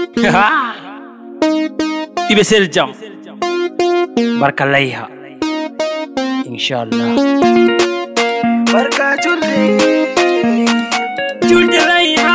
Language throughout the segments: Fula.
Ibe seljam barka layha inshallah barka julde layha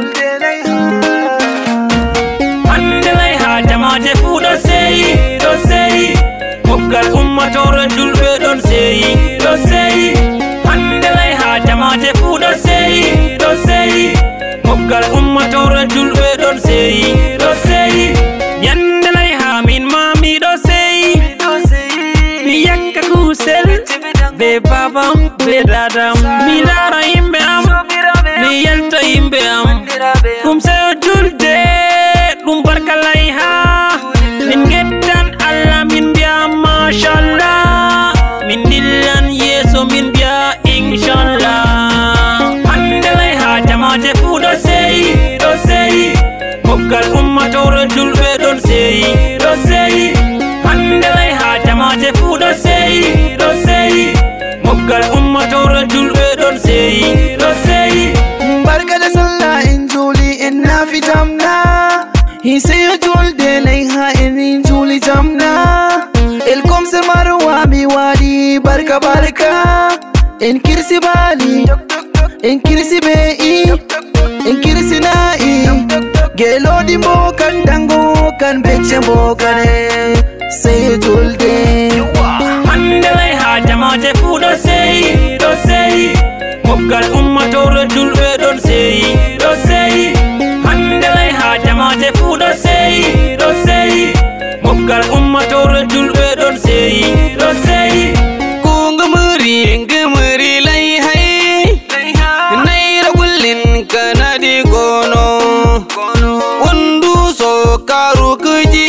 hande layha jamaje fu do seyi mobgal ummatore julbe don seyi hande layha jamaje fu do seyi mobgal ummatore julbe don seyi yande layha min mami do seyi mi yakka kusel be babam be dadam mi lara yimbe am mi yalta yimbe am dum seyo julde dum barka layha min geddan Allah min biya mashallah min dillan yeso min biya inshallah hande layha jamaje fu do seyi mobgal ummatore julbe don seyi hande layha jamaje fu do seyi mobgal ummatore julbe don seyi barka da sallah in juli in nafi jamna he say julde layha in juli jamna ilkom se marwa mi wadi barka in kirsi bali in kirsi bei in kirsi na'i gelodi bokan dango kan beche bokane say julde hande layha jamaje fu do seyi mobgal ummatore julbe don seyi hande layha jamaje fu do seyi mobgal ummatore julbe don seyi kungamuri layha naira gullin kanadi gono undu so karu kuji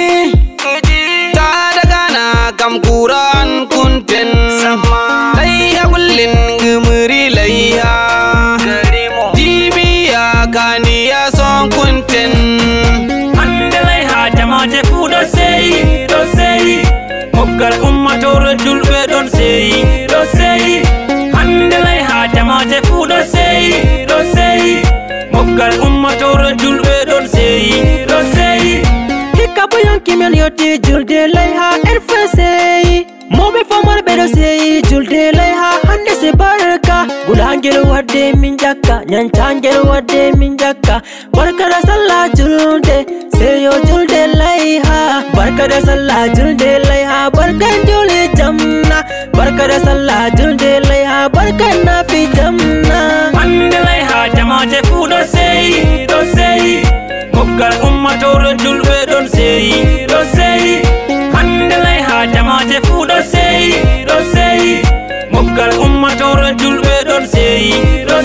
ta daga na kam kuran kunten layha gullin gumuri layha dibiya kaniya son kunten hande layha jamaje fu do seyi mobgal ummatore julbe don seyi hande layha jamaje fu do seyi mobgal ummatore julbe don seyi hikka boyon kimel yotti julde layha erfeseyi mobe famar bedo seyi julde layha hande se barka gulangel wadde min jakka nyancangel wadde min jakka barka da sallah julde seyo julde layha barka da sallah julde layha barkan juli jamna barka da sallah julde layha barkan nafi jamna hande layha jamaje fu do seyi mobgal ummatore julbe don seyi hande layha jamaje fu do seyi mobgal ummatore julbe don seyi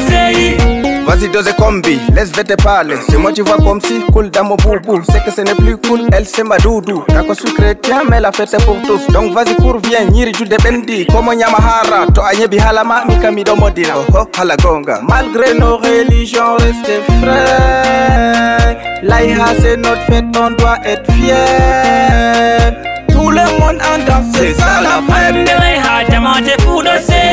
Vas-y dose combi, laisse te parler. C'est moi tu vois comme si cool dans mon boubou. C'est que ce n'est plus cool, elle c'est ma doudou. D'accord, je suis chrétien mais la fête c'est pour tous. Donc vas-y cours viens, nyiri jude bendi. Comme Nyamahara, to anyebi halama mika midomodina. Oh oh halagonga. Malgré nos religions restez frères. Layha c'est notre fête, on doit être fiers. Tout le monde en danse, c'est ça la fête. hande layha jamaje fu do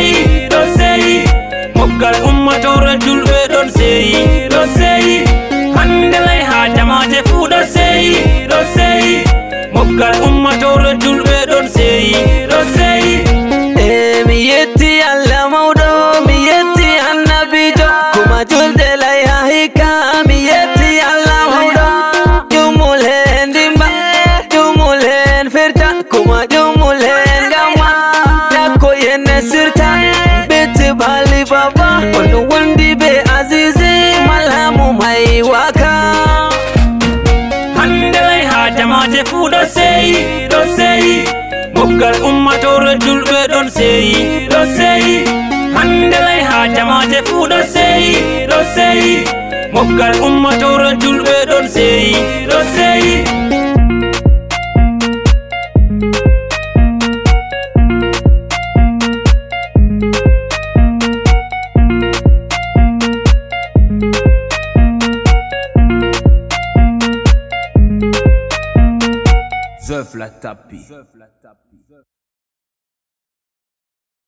seyi mobgal ummatore julbe don seyi hande layha jamaje fu do seyi mobgal ummatore julbe don seyi mi yetti Allah mawdo mi yetti annabijo kuma julde layha hika mi yetti Allah mawdo jumulen dimba jumulen firta kuma jumulen gama dako yenne sirta beti bali baba wani wandi be azizi malamu mai waka hande layha jamaje fu do seyi mobgal ummatore julbe don seyi hande layha jamaje fu do seyi mobgal ummatore julbe don seyi Zeuf la tapis.